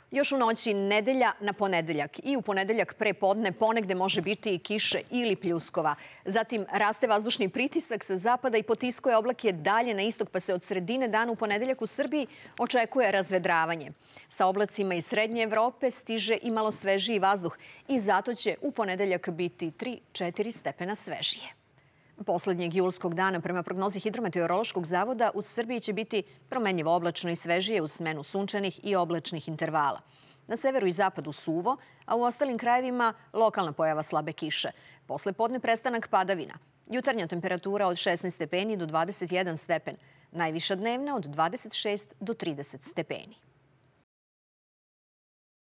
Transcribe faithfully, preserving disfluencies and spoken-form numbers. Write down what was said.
Još u noći nedelja na ponedeljak i u ponedeljak pre podne ponegde može biti i kiše ili pljuskova. Zatim raste vazdušni pritisak sa zapada i potiskuje oblake dalje na istok, pa se od sredine dana u ponedeljak u Srbiji očekuje razvedravanje. Sa oblacima iz Srednje Evrope stiže i malo svežiji vazduh i zato će u ponedeljak biti tri do četiri stepena svežije. Poslednjeg julskog dana, prema prognozi Hidrometeorološkog zavoda, u Srbiji će biti promenljivo oblačno i svežije uz smenu sunčanih i oblačnih intervala. Na severu i zapadu suvo, a u ostalim krajevima lokalna pojava slabe kiše. Posle podne prestanak padavina. Jutarnja temperatura od šesnaest stepeni do dvadeset jedan stepen. Najviša dnevna od dvadeset šest do trideset stepeni.